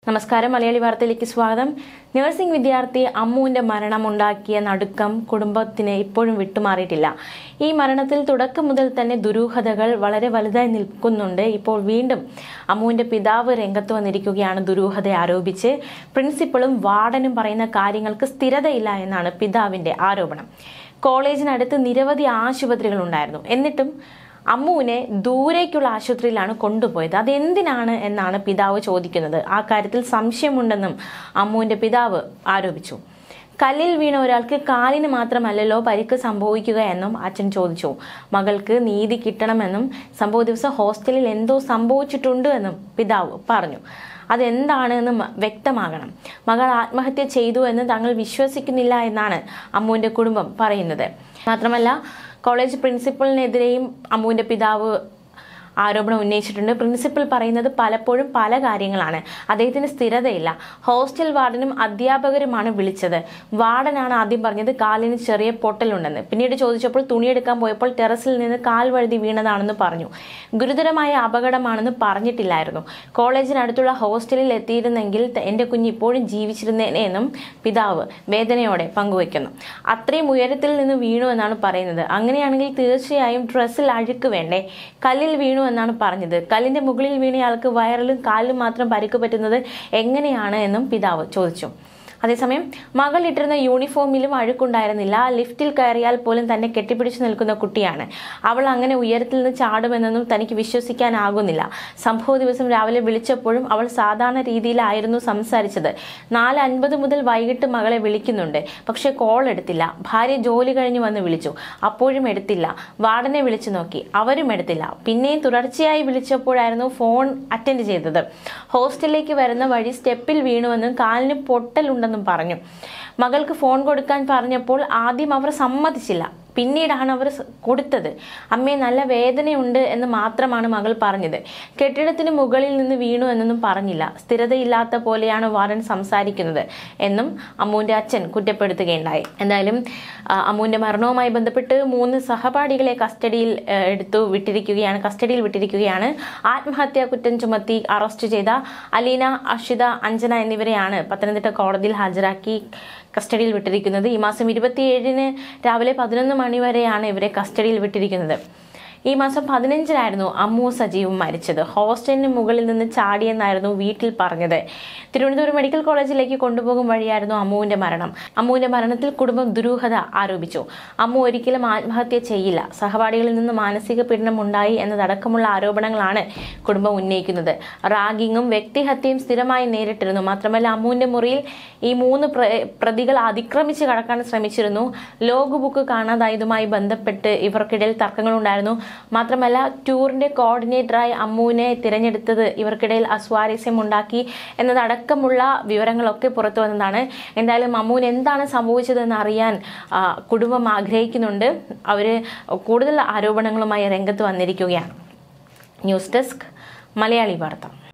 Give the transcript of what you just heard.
നമസ്കാരം. മലയാളി വാർത്തയിലേക്ക് സ്വാഗതം. നഴ്സിംഗ് വിദ്യാർത്ഥി അമ്മുവിന്റെ മരണമുണ്ടാക്കിയ നടുക്കം കുടുംബത്തിന് ഇപ്പോഴും വിട്ടുമാറിയിട്ടില്ല. ഈ മരണത്തിൽ തുടക്കം മുതൽ തന്നെ ദുരൂഹതകൾ വളരെ വലുതായി നിൽക്കുന്നുണ്ട്. ഇപ്പോൾ വീണ്ടും അമ്മുവിന്റെ പിതാവ് രംഗത്ത് വന്നിരിക്കുകയാണ് ദുരൂഹത ആരോപിച്ച്. പ്രിൻസിപ്പളും വാർഡനും പറയുന്ന കാര്യങ്ങൾക്ക് സ്ഥിരതയില്ല എന്നാണ് പിതാവിന്റെ ആരോപണം. കോളേജിനടുത്ത് നിരവധി ആശുപത്രികൾ ഉണ്ടായിരുന്നു. എന്നിട്ടും അമ്മുവിനെ ദൂരേക്കുള്ള ആശുപത്രിയിലാണ് കൊണ്ടുപോയത്. അതെന്തിനാണ് എന്നാണ് പിതാവ് ചോദിക്കുന്നത്. ആ കാര്യത്തിൽ സംശയമുണ്ടെന്നും അമ്മുവിന്റെ പിതാവ് ആരോപിച്ചു. കല്ലിൽ വീണ ഒരാൾക്ക് കാലിന് മാത്രമല്ലല്ലോ പരിക്ക് സംഭവിക്കുക എന്നും അച്ഛൻ ചോദിച്ചു. മകൾക്ക് നീതി കിട്ടണമെന്നും സംഭവ ദിവസം ഹോസ്റ്റലിൽ എന്തോ സംഭവിച്ചിട്ടുണ്ട് എന്നും പിതാവ് പറഞ്ഞു. അതെന്താണ് എന്ന് വ്യക്തമാകണം. മകൾ ആത്മഹത്യ ചെയ്തു എന്ന് തങ്ങൾ വിശ്വസിക്കുന്നില്ല എന്നാണ് അമ്മുവിന്റെ കുടുംബം പറയുന്നത്. മാത്രമല്ല, കോളേജ് പ്രിൻസിപ്പലിനെതിരെയും അമ്മുവിന്റെ പിതാവ് ആരോപണം ഉന്നയിച്ചിട്ടുണ്ട്. പ്രിൻസിപ്പൽ പറയുന്നത് പലപ്പോഴും പല കാര്യങ്ങളാണ്. അദ്ദേഹത്തിന് സ്ഥിരതയില്ല. ഹോസ്റ്റൽ വാർഡനും അധ്യാപകരുമാണ് വിളിച്ചത്. വാർഡനാണ് ആദ്യം പറഞ്ഞത് കാലിന് ചെറിയ പൊട്ടലുണ്ടെന്ന്. പിന്നീട് ചോദിച്ചപ്പോൾ തുണിയെടുക്കാൻ പോയപ്പോൾ ടെറസിൽ നിന്ന് കാൽ വഴുതി വീണതാണെന്ന് പറഞ്ഞു. ഗുരുതരമായ അപകടമാണെന്ന് പറഞ്ഞിട്ടില്ലായിരുന്നു. കോളേജിനടുത്തുള്ള ഹോസ്റ്റലിൽ എത്തിയിരുന്നെങ്കിൽ എന്റെ കുഞ്ഞ് ഇപ്പോഴും ജീവിച്ചിരുന്നേനെ എന്നും പിതാവ് വേദനയോടെ പങ്കുവയ്ക്കുന്നു. അത്രയും ഉയരത്തിൽ നിന്ന് വീണു എന്നാണ് പറയുന്നത്. അങ്ങനെയാണെങ്കിൽ തീർച്ചയായും ഡ്രസ്സിൽ അഴുക്ക് വേണ്ടേ? കല്ലിൽ വീണു എന്നാണ് പറഞ്ഞത്. കല്ലിന്റെ മുകളിൽ വീണയാൾക്ക് വയറിലും കാലിലും മാത്രം പരിക്ക് പറ്റുന്നത് എങ്ങനെയാണ് എന്നും പിതാവ് ചോദിച്ചു. അതേസമയം മകൾ ഇട്ടിരുന്ന യൂണിഫോമിലും അഴുക്കുണ്ടായിരുന്നില്ല. ലിഫ്റ്റിൽ കയറിയാൽ പോലും തന്നെ കെട്ടിപ്പിടിച്ചു നിൽക്കുന്ന കുട്ടിയാണ്. അവൾ അങ്ങനെ ഉയരത്തിൽ നിന്ന് ചാടുമെന്നൊന്നും തനിക്ക് വിശ്വസിക്കാനാകുന്നില്ല. സംഭവ ദിവസം രാവിലെ വിളിച്ചപ്പോഴും അവൾ സാധാരണ രീതിയിലായിരുന്നു സംസാരിച്ചത്. 4:50 മുതൽ വൈകിട്ട് മകളെ വിളിക്കുന്നുണ്ട്. പക്ഷെ കോൾ എടുത്തില്ല. ഭാര്യ ജോലി കഴിഞ്ഞ് വന്ന് വിളിച്ചു. അപ്പോഴും എടുത്തില്ല. വാർഡനെ വിളിച്ചു നോക്കി. അവരും എടുത്തില്ല. പിന്നെയും തുടർച്ചയായി വിളിച്ചപ്പോഴായിരുന്നു ഫോൺ അറ്റൻഡ് ചെയ്തത്. ഹോസ്റ്റലിലേക്ക് വരുന്ന വഴി സ്റ്റെപ്പിൽ വീണുവെന്നും കാലിന് പൊട്ടലുണ്ടെന്നും പറഞ്ഞു. മകൾക്ക് ഫോൺ കൊടുക്കാൻ പറഞ്ഞപ്പോൾ ആദ്യം അവർ സമ്മതിച്ചില്ല. പിന്നീടാണ് അവർ കൊടുത്തത്. അമ്മേ, നല്ല വേദനയുണ്ട് എന്ന് മാത്രമാണ് മകൾ പറഞ്ഞത്. കെട്ടിടത്തിന് മുകളിൽ നിന്ന് വീണു എന്നൊന്നും പറഞ്ഞില്ല. സ്ഥിരതയില്ലാത്ത പോലെയാണ് വാർഡൻ സംസാരിക്കുന്നത് എന്നും അമ്മുവിന്റെ അച്ഛൻ കുറ്റപ്പെടുത്തുകയുണ്ടായി. എന്തായാലും അമ്മുവിന്റെ മരണവുമായി ബന്ധപ്പെട്ട് 3 സഹപാഠികളെ കസ്റ്റഡിയിൽ വിട്ടിരിക്കുകയാണ്. ആത്മഹത്യാ കുറ്റം ചുമത്തി അറസ്റ്റ് ചെയ്ത അലീന, അഷിത, അഞ്ജന എന്നിവരെയാണ് പത്തനംതിട്ട കോടതിയിൽ ഹാജരാക്കി കസ്റ്റഡിയിൽ വിട്ടിരിക്കുന്നത്. ഈ മാസം 27-ന് രാവിലെ 11 മണി വരെയാണ് ഇവരെ കസ്റ്റഡിയിൽ വിട്ടിരിക്കുന്നത്. ഈ മാസം 15-നായിരുന്നു അമ്മു സജീവും മരിച്ചത്. ഹോസ്റ്റലിന് മുകളിൽ നിന്ന് ചാടിയെന്നായിരുന്നു വീട്ടിൽ പറഞ്ഞത്. തിരുവനന്തപുരം മെഡിക്കൽ കോളേജിലേക്ക് കൊണ്ടുപോകും വഴിയായിരുന്നു അമ്മുവിന്റെ മരണം. അമ്മുവിന്റെ മരണത്തിൽ കുടുംബം ദുരൂഹത ആരോപിച്ചു. അമ്മു ഒരിക്കലും ആത്മഹത്യ ചെയ്യില്ല. സഹപാഠികളിൽ നിന്ന് മാനസിക പീഡനം ഉണ്ടായി എന്നതടക്കമുള്ള ആരോപണങ്ങളാണ് കുടുംബം ഉന്നയിക്കുന്നത്. റാഗിങ്ങും വ്യക്തിഹത്യയും സ്ഥിരമായി നേരിട്ടിരുന്നു. മാത്രമല്ല, അമ്മുവിന്റെ മുറിയിൽ ഈ 3 പ്രതികൾ അതിക്രമിച്ച് കടക്കാൻ ശ്രമിച്ചിരുന്നു. ലോഗ് ബുക്ക് കാണാതായതുമായി ബന്ധപ്പെട്ട് ഇവർക്കിടയിൽ തർക്കങ്ങളുണ്ടായിരുന്നു. മാത്രമല്ല, ടൂറിന്റെ കോർഡിനേറ്ററായി അമ്മുവിനെ തിരഞ്ഞെടുത്തത് ഇവർക്കിടയിൽ അസ്വാരസ്യമുണ്ടാക്കി എന്നതടക്കമുള്ള വിവരങ്ങളൊക്കെ പുറത്തു വന്നതാണ്. എന്തായാലും അമ്മുവിന് എന്താണ് സംഭവിച്ചതെന്ന് അറിയാൻ കുടുംബം ആഗ്രഹിക്കുന്നുണ്ട്. അവര് കൂടുതൽ ആരോപണങ്ങളുമായി രംഗത്ത് വന്നിരിക്കുകയാണ്. ന്യൂസ് ഡെസ്ക്, മലയാളി വാർത്ത.